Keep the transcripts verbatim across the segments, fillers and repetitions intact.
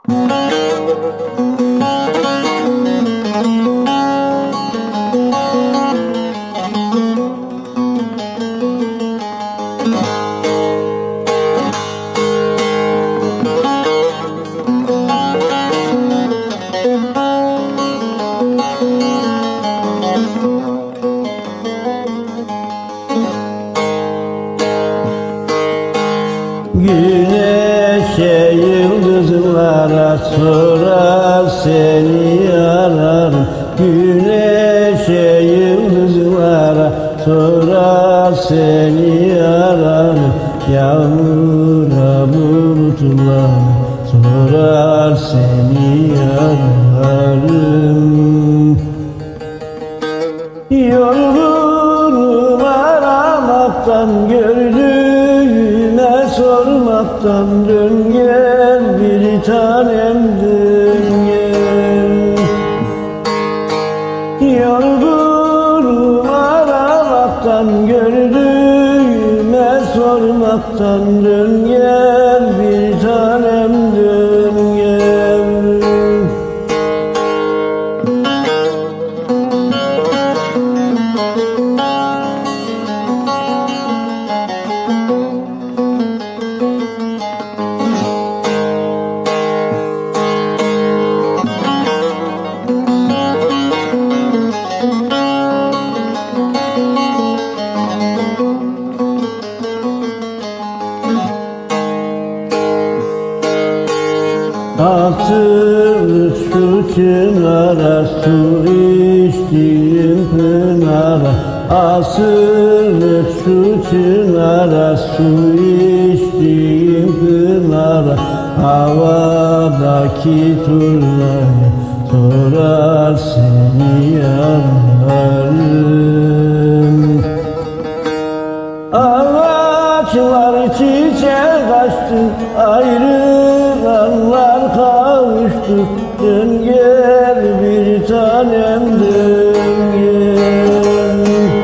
Güneşe yıldızlara sorar seni ararım. Güneşe yıldızlara sorar seni ararım. Yağmura bulutlara sorar seni ararım. Yorgunum aramaktan, gördüğüme sormaktan. Dön gel bir tanem, dön gel. Yorgunum aramaktan, gördüğüme sormaktan. Dön gel bir tanem, dön gel. Atılır şu çınara, su içtiğim pınara. Asılır şu çınara, su içtiğim pınara. Havadaki turları sorar seni ararım. Ağaçlar çiçek açtı, ayrılanlar kavuştu. Dön gel bir tanem, dön gel.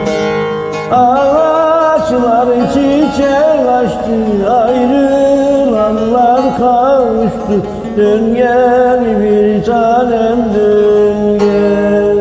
Ağaçlar çiçek açtı, ayrılanlar kavuştu. Dön gel bir tanem, dön gel.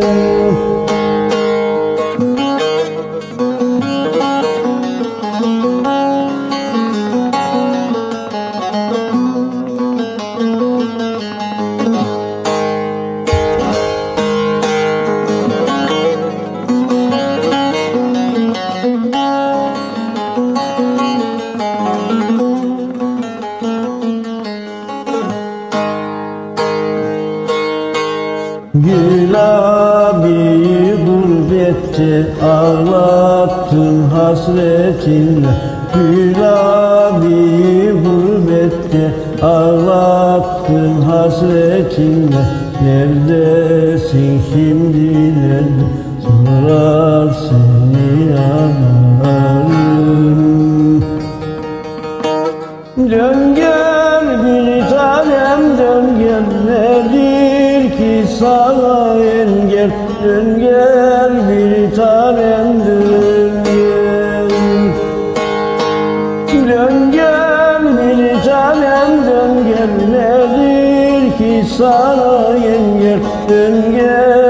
Gül abiyi gurbette ağlattın hasretinle. Gül abiyi gurbette ağlattın hasretinle. Neredesin şimdi, nerede sorar seni ararım. Dön gel bir tanem, dön gel. Nedir ki sana engel? Dön gel bir tanem, dön gel. Dön gel bir tanem, dön gel. Nedir ki sana engel? Dön gel.